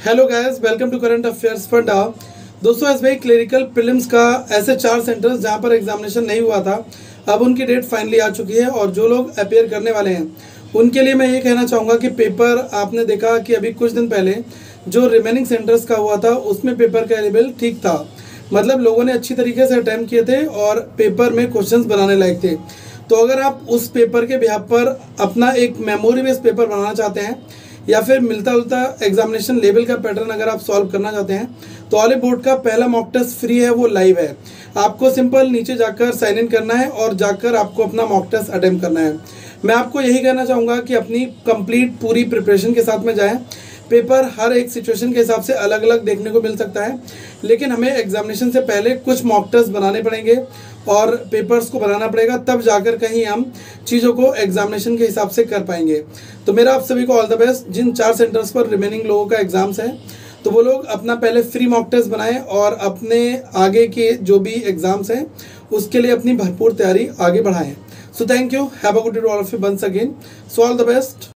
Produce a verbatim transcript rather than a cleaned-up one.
Hello guys, welcome to current affairs funda. दोस्तों, S B I clerical prelims का ऐसे चार सेंटर्स जहां पर एग्जामिनेशन नहीं हुआ था, अब उनकी डेट फाइनली आ चुकी है और जो लोग अपेयर करने वाले हैं उनके लिए मैं ये कहना चाहूँगा कि पेपर आपने देखा कि अभी कुछ दिन पहले जो रिमेनिंग सेंटर्स का हुआ था उसमें पेपर का लेवल ठीक था। मतलब लोगों ने अच्छी तरीके से अटैम्प्ट किए थे और पेपर में क्वेश्चंस बनाने लायक थे। तो अगर आप उस पेपर के बिहाफ पर अपना एक मेमोरी बेस्ड पेपर बनाना चाहते हैं या फिर मिलता जुलता एग्जामिनेशन लेवल का पैटर्न अगर आप सॉल्व करना चाहते हैं तो ऑलिव बोर्ड का पहला मॉक टेस्ट फ्री है, वो लाइव है। आपको सिंपल नीचे जाकर साइन इन करना है और जाकर आपको अपना मॉक टेस्ट अटेम्प्ट करना है। मैं आपको यही कहना चाहूँगा कि अपनी कंप्लीट पूरी प्रिपरेशन के साथ में जाएं। पेपर हर एक सिचुएशन के हिसाब से अलग अलग देखने को मिल सकता है, लेकिन हमें एग्जामिनेशन से पहले कुछ मॉक टेस्ट बनाने पड़ेंगे और पेपर्स को बनाना पड़ेगा, तब जाकर कहीं हम चीज़ों को एग्जामिनेशन के हिसाब से कर पाएंगे। तो मेरा आप सभी को ऑल द बेस्ट। जिन चार सेंटर्स पर रिमेनिंग लोगों का एग्जाम्स है तो वो लोग अपना पहले फ्री मॉक टेस्ट बनाएं और अपने आगे के जो भी एग्जाम्स हैं उसके लिए अपनी भरपूर तैयारी आगे बढ़ाएं। So thank you, have a good day to all of you once again. So all the best.